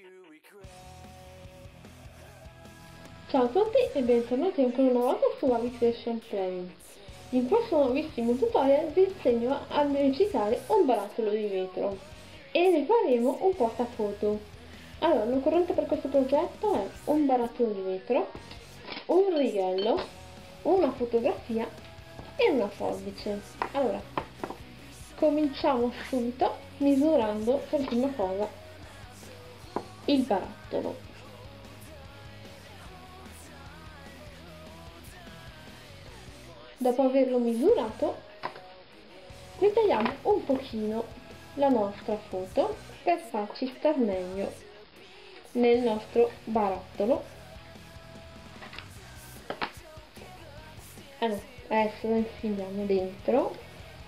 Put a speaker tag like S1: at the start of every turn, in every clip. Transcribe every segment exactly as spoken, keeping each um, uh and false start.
S1: Ciao a tutti e bentornati ancora una volta su Avi Creation Play. In questo nuovissimo tutorial vi insegno a riciclare un barattolo di vetro e ne faremo un portafoto. Allora, l'occorrente per questo progetto è un barattolo di vetro, un righello, una fotografia e una forbice. Allora, cominciamo subito misurando per prima cosa il barattolo. Dopo averlo misurato, ritagliamo un pochino la nostra foto per farci star meglio nel nostro barattolo. Allora, adesso lo infiliamo dentro.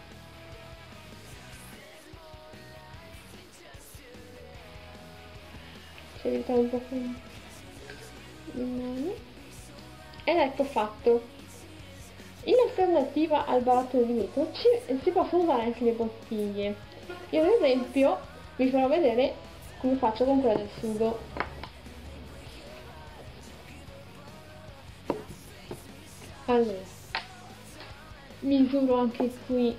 S1: Ci aiutiamo un po' con le mani. Ed ecco fatto. In alternativa al barattolo di vetro ci, si possono usare anche le bottiglie. Io ad esempio vi farò vedere come faccio con quella del sugo. Allora, misuro anche qui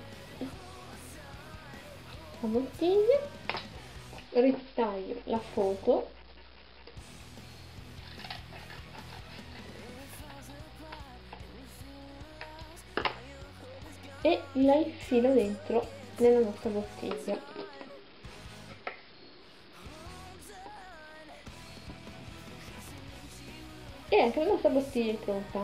S1: la bottiglia, ritaglio la foto e la infilo dentro nella nostra bottiglia. E anche la nostra bottiglia è pronta.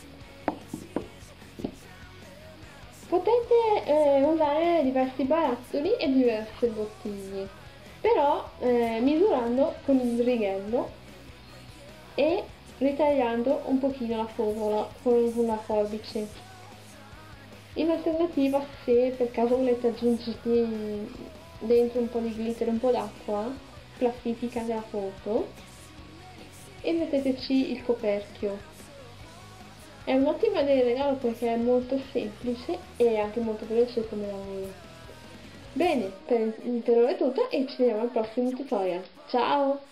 S1: Potete eh, usare diversi barattoli e diverse bottiglie, però eh, misurando con il righello e ritagliando un pochino la forma con una forbice. In alternativa, se per caso volete aggiungere dentro un po' di glitter e un po' d'acqua, plastificate la foto e metteteci il coperchio. È un'ottima idea di regalo perché è molto semplice e anche molto veloce come lavoro. Bene, per, per ora è tutto e ci vediamo al prossimo tutorial. Ciao!